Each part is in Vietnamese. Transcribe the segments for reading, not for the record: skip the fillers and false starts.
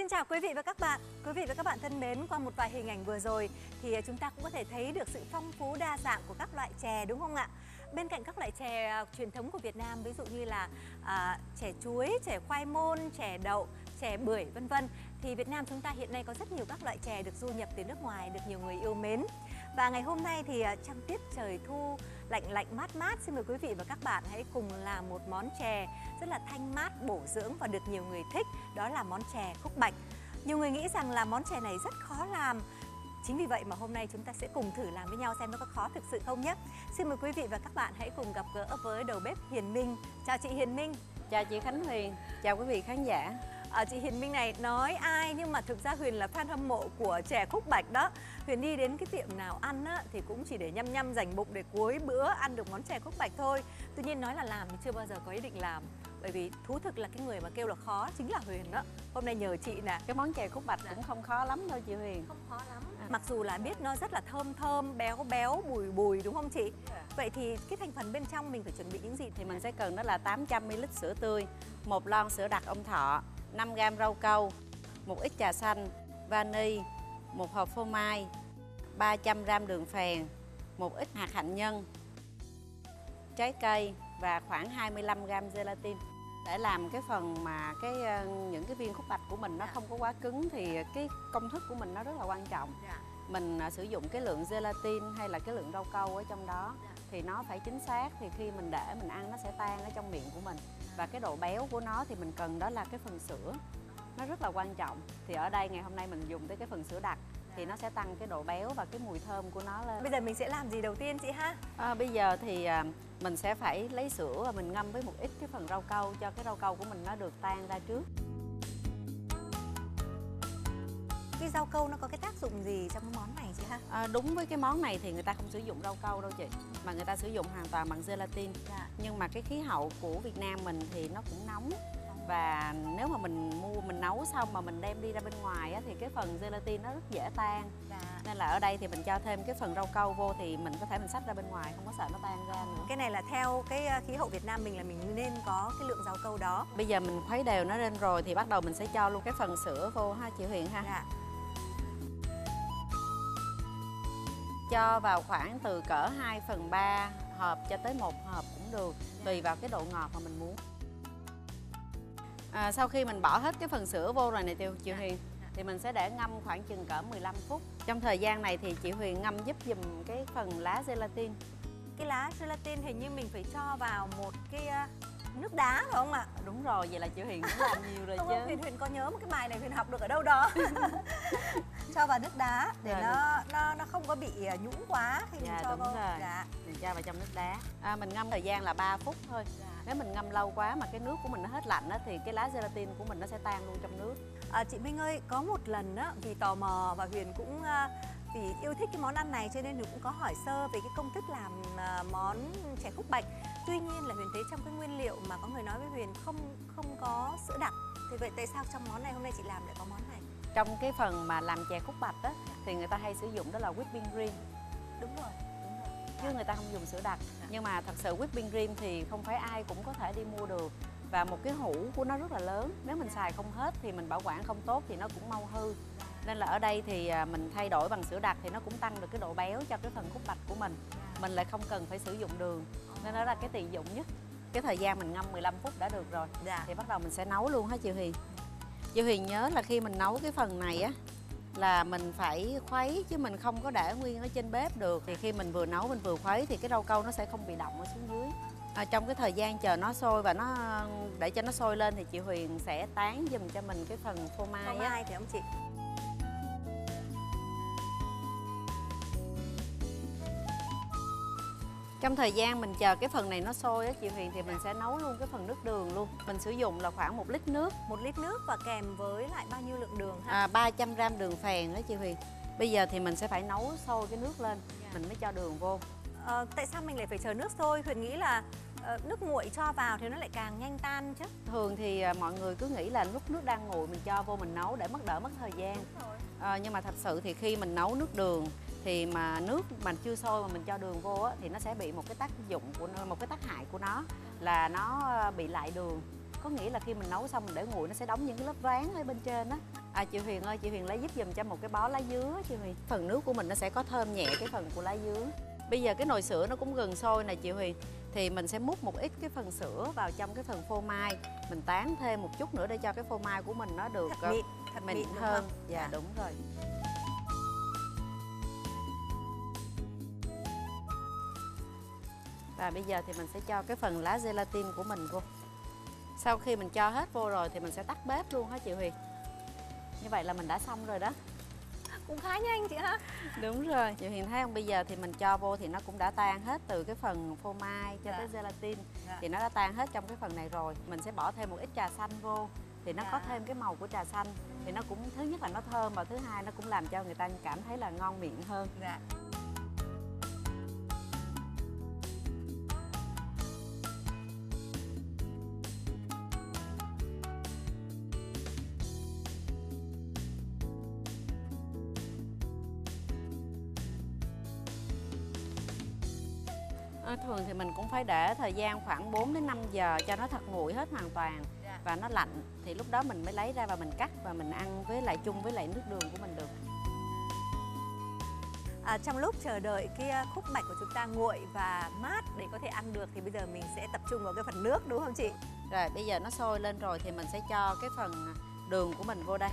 Xin chào quý vị và các bạn. Quý vị và các bạn thân mến, qua một vài hình ảnh vừa rồi thì chúng ta cũng có thể thấy được sự phong phú đa dạng của các loại chè, đúng không ạ? Bên cạnh các loại chè truyền thống của Việt Nam, ví dụ như là chè chuối, chè khoai môn, chè đậu, chè bưởi vân vân, thì Việt Nam chúng ta hiện nay có rất nhiều các loại chè được du nhập từ nước ngoài, được nhiều người yêu mến. Và ngày hôm nay thì trong tiết trời thu lạnh lạnh mát mát, xin mời quý vị và các bạn hãy cùng làm một món chè rất là thanh mát, bổ dưỡng và được nhiều người thích, đó là món chè khúc bạch. Nhiều người nghĩ rằng là món chè này rất khó làm. Chính vì vậy mà hôm nay chúng ta sẽ cùng thử làm với nhau xem nó có khó thực sự không nhé. Xin mời quý vị và các bạn hãy cùng gặp gỡ với đầu bếp Hiền Minh. Chào chị Hiền Minh. Chào chị Khánh Huyền. Chào quý vị khán giả. Chị Hiền Minh này nói ai nhưng mà thực ra Huyền là fan hâm mộ của chè khúc bạch đó. Huyền đi đến cái tiệm nào ăn á, thì cũng chỉ để nhăm nhăm dành bụng để cuối bữa ăn được món chè khúc bạch thôi. Tuy nhiên nói là làm thì chưa bao giờ có ý định làm. Bởi vì thú thực là cái người mà kêu là khó chính là Huyền đó. Hôm nay nhờ chị nè. Cái món chè khúc bạch cũng không khó lắm đâu chị Huyền. Không khó lắm. Mặc dù là biết nó rất là thơm thơm, béo béo, bùi bùi đúng không chị? Vậy thì cái thành phần bên trong mình phải chuẩn bị những gì? Thì mình sẽ cần đó là 800ml sữa tươi, 1 lon sữa đặc ông thọ, 5g rau câu, một ít trà xanh, vani, một hộp phô mai, 300g đường phèn, một ít hạt hạnh nhân, trái cây và khoảng 25g gelatin. Để làm cái phần mà những cái viên khúc bạch của mình nó không có quá cứng thì cái công thức của mình nó rất là quan trọng. Mình sử dụng cái lượng gelatin hay là cái lượng rau câu ở trong đó thì nó phải chính xác, thì khi mình để mình ăn nó sẽ tan ở trong miệng của mình. Và cái độ béo của nó thì mình cần đó là cái phần sữa, nó rất là quan trọng. Thì ở đây ngày hôm nay mình dùng tới cái phần sữa đặc thì nó sẽ tăng cái độ béo và cái mùi thơm của nó lên. Bây giờ mình sẽ làm gì đầu tiên chị ha? Bây giờ thì mình sẽ phải lấy sữa và mình ngâm với một ít cái phần rau câu cho cái rau câu của mình nó được tan ra trước. Cái rau câu nó có cái tác dụng gì trong cái món này chị ha? Đúng với cái món này thì người ta không sử dụng rau câu đâu chị, mà người ta sử dụng hoàn toàn bằng gelatin. Nhưng mà cái khí hậu của Việt Nam mình thì nó cũng nóng. Và nếu mà mình nấu xong mà mình đem đi ra bên ngoài á, thì cái phần gelatin nó rất dễ tan. Nên là ở đây thì mình cho thêm cái phần rau câu vô thì mình có thể mình xách ra bên ngoài, không có sợ nó tan ra nữa. Cái này là theo cái khí hậu Việt Nam mình là mình nên có cái lượng rau câu đó. Bây giờ mình khuấy đều nó lên rồi thì bắt đầu mình sẽ cho luôn cái phần sữa vô ha chị Huyền ha. Cho vào khoảng từ cỡ 2/3 hộp cho tới 1 hộp cũng được, tùy vào cái độ ngọt mà mình muốn. Sau khi mình bỏ hết cái phần sữa vô rồi này chị Huyền, thì mình sẽ để ngâm khoảng chừng cỡ 15 phút. Trong thời gian này thì chị Huyền ngâm giúp dùm cái phần lá gelatin. Cái lá gelatin hình như mình phải cho vào một cái nước đá phải không ạ? Đúng rồi, vậy là chị Huyền cũng làm nhiều rồi chứ. Huyền có nhớ một cái bài này Huyền học được ở đâu đó. Cho vào nước đá để nó không có bị nhũn quá khi mình cho vào. Mình cho vào trong nước đá. Mình ngâm thời gian là 3 phút thôi. Nếu mình ngâm lâu quá mà cái nước của mình nó hết lạnh á, thì cái lá gelatin của mình nó sẽ tan luôn trong nước. Chị Minh ơi, có một lần á, vì tò mò và Huyền cũng vì yêu thích cái món ăn này cho nên Huyền cũng có hỏi sơ về cái công thức làm món chè khúc bạch. Tuy nhiên là Huyền thấy trong cái nguyên liệu mà có người nói với Huyền không có sữa đặc. Thì vậy tại sao trong món này hôm nay chị làm lại có món này? Trong cái phần mà làm chè khúc bạch á thì người ta hay sử dụng đó là whipping cream. Đúng rồi. Chứ người ta không dùng sữa đặc. Nhưng mà thật sự whipping cream thì không phải ai cũng có thể đi mua được. Và một cái hũ của nó rất là lớn. Nếu mình xài không hết thì mình bảo quản không tốt thì nó cũng mau hư. Nên là ở đây thì mình thay đổi bằng sữa đặc thì nó cũng tăng được cái độ béo cho cái phần khúc bạch của mình. Mình lại không cần phải sử dụng đường. Nên đó là cái tiện dụng nhất. Cái thời gian mình ngâm 15 phút đã được rồi. Thì bắt đầu mình sẽ nấu luôn hả chị Huyền? Chị Huyền nhớ là khi mình nấu cái phần này á là mình phải khuấy chứ mình không có để nguyên ở trên bếp được. Thì khi mình vừa nấu mình vừa khuấy thì cái rau câu nó sẽ không bị đọng ở xuống dưới. Trong cái thời gian chờ nó sôi và để cho nó sôi lên thì chị Huyền sẽ tán giùm cho mình cái phần phô mai. Phô mai phải không chị? Trong thời gian mình chờ cái phần này nó sôi á chị Huyền thì mình sẽ nấu luôn cái phần nước đường luôn. Mình sử dụng là khoảng 1 lít nước. 1 lít nước và kèm với lại bao nhiêu lượng đường ha? 300g đường phèn đó chị Huyền. Bây giờ thì mình sẽ phải nấu sôi cái nước lên, mình mới cho đường vô. Tại sao mình lại phải chờ nước sôi? Huyền nghĩ là nước nguội cho vào thì nó lại càng nhanh tan chứ. Thường thì mọi người cứ nghĩ là lúc nước đang nguội mình cho vô mình nấu để đỡ mất thời gian. Nhưng mà thật sự thì khi mình nấu nước đường thì mà nước mà chưa sôi mà mình cho đường vô á, thì nó sẽ bị một cái tác dụng của một cái tác hại của nó là nó bị lại đường. Có nghĩa là khi mình nấu xong mình để nguội nó sẽ đóng những cái lớp ván ở bên trên á. Chị Huyền ơi, chị Huyền lấy giúp giùm cho một cái bó lá dứa chị Huyền. Phần nước của mình nó sẽ có thơm nhẹ cái phần của lá dứa. Bây giờ cái nồi sữa nó cũng gần sôi nè chị Huyền. Thì mình sẽ múc một ít cái phần sữa vào trong cái phần phô mai. Mình tán thêm một chút nữa để cho cái phô mai của mình nó được thật mịn mịn hơn. Dạ đúng rồi. Và bây giờ thì mình sẽ cho cái phần lá gelatin của mình vô. Sau khi mình cho hết vô rồi thì mình sẽ tắt bếp luôn hả chị Huyền? Như vậy là mình đã xong rồi đó. Cũng khá nhanh chị ha. Đúng rồi. Chị Huyền thấy không? Bây giờ thì mình cho vô thì nó cũng đã tan hết từ cái phần phô mai cho tới gelatin. Thì nó đã tan hết trong cái phần này rồi. Mình sẽ bỏ thêm một ít trà xanh vô. Thì nó có thêm cái màu của trà xanh. Thì nó cũng, thứ nhất là nó thơm, và thứ hai nó cũng làm cho người ta cảm thấy là ngon miệng hơn. Thường thì mình cũng phải để thời gian khoảng 4 đến 5 giờ cho nó thật nguội hết hoàn toàn và nó lạnh, thì lúc đó mình mới lấy ra và mình cắt và mình ăn với lại chung với lại nước đường của mình được. Trong lúc chờ đợi cái khúc bạch của chúng ta nguội và mát để có thể ăn được thì bây giờ mình sẽ tập trung vào cái phần nước, đúng không chị? Rồi bây giờ nó sôi lên rồi thì mình sẽ cho cái phần đường của mình vô đây.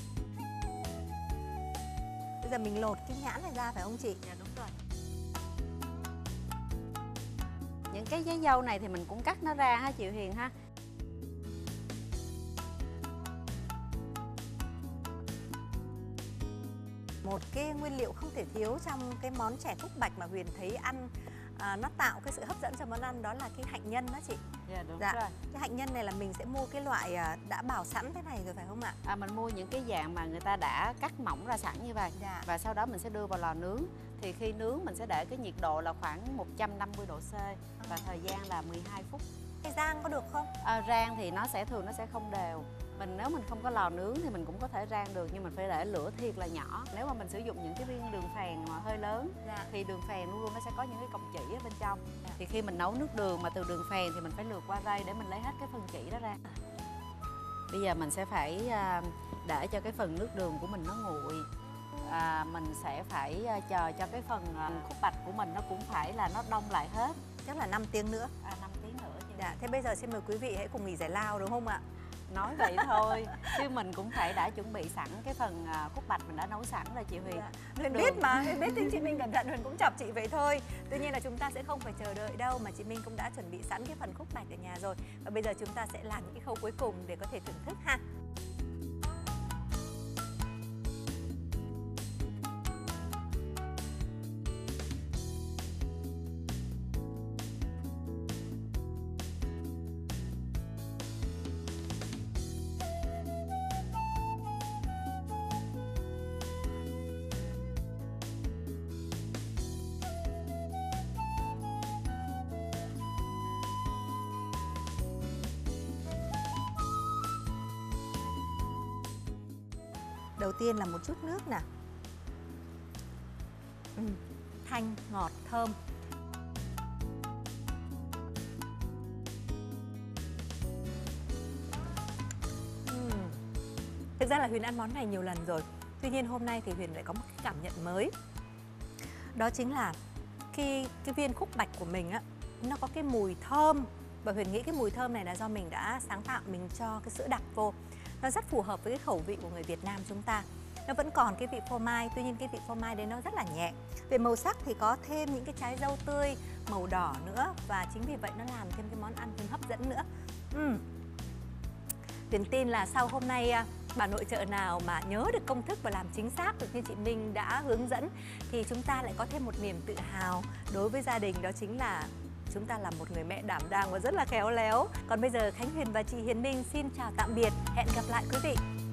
Bây giờ mình lột cái nhãn này ra phải không chị? Dạ đúng rồi. Những cái trái dâu này thì mình cũng cắt nó ra ha chị Huyền ha. Một cái nguyên liệu không thể thiếu trong cái món chè khúc bạch mà Huyền thấy ăn nó tạo cái sự hấp dẫn cho món ăn, đó là cái hạnh nhân đó chị. Dạ đúng rồi. Cái hạnh nhân này là mình sẽ mua cái loại đã bào sẵn thế này rồi phải không ạ? Mình mua những cái dạng mà người ta đã cắt mỏng ra sẵn như vậy. Và sau đó mình sẽ đưa vào lò nướng. Thì khi nướng mình sẽ để cái nhiệt độ là khoảng 150 độ C và thời gian là 12 phút. Cái rang có được không? Rang thì nó sẽ thường nó sẽ không đều. Nếu mình không có lò nướng thì mình cũng có thể rang được, nhưng mình phải để lửa thiệt là nhỏ. Nếu mà mình sử dụng những cái viên đường phèn mà hơi lớn thì đường phèn luôn luôn nó sẽ có những cái cọng chỉ ở bên trong. Thì khi mình nấu nước đường mà từ đường phèn thì mình phải lượt qua rây để mình lấy hết cái phần chỉ đó ra. Bây giờ mình sẽ phải để cho cái phần nước đường của mình nó nguội. Mình sẽ phải chờ cho cái phần khúc bạch của mình nó cũng phải là nó đông lại hết. Chắc là 5 tiếng nữa. 5 tiếng nữa chị. Thế bây giờ xin mời quý vị hãy cùng nghỉ giải lao đúng không ạ? Nói vậy thôi chứ mình cũng phải đã chuẩn bị sẵn cái phần khúc bạch mình đã nấu sẵn rồi chị Huyền. Huyền biết mà, Huyền biết thì chị Minh cẩn thận Huyền cũng chọc chị vậy thôi. Tuy nhiên là chúng ta sẽ không phải chờ đợi đâu, mà chị Minh cũng đã chuẩn bị sẵn cái phần khúc bạch ở nhà rồi. Và bây giờ chúng ta sẽ làm những cái khâu cuối cùng để có thể thưởng thức ha. Đầu tiên là một chút nước nè. Thanh, ngọt, thơm. Thực ra là Huyền ăn món này nhiều lần rồi. Tuy nhiên hôm nay thì Huyền lại có một cái cảm nhận mới. Đó chính là khi cái viên khúc bạch của mình á, nó có cái mùi thơm. Và Huyền nghĩ cái mùi thơm này là do mình đã sáng tạo, mình cho cái sữa đặc vô. Nó rất phù hợp với cái khẩu vị của người Việt Nam chúng ta. Nó vẫn còn cái vị phô mai, tuy nhiên cái vị phô mai đấy nó rất là nhẹ. Về màu sắc thì có thêm những cái trái dâu tươi, màu đỏ nữa. Và chính vì vậy nó làm thêm cái món ăn thêm hấp dẫn nữa. Huyền tin là sau hôm nay bà nội trợ nào mà nhớ được công thức và làm chính xác được như chị Minh đã hướng dẫn thì chúng ta lại có thêm một niềm tự hào đối với gia đình, đó chính là chúng ta là một người mẹ đảm đang và rất là khéo léo. Còn bây giờ Khánh Huyền và chị Hiền Minh xin chào tạm biệt. Hẹn gặp lại quý vị.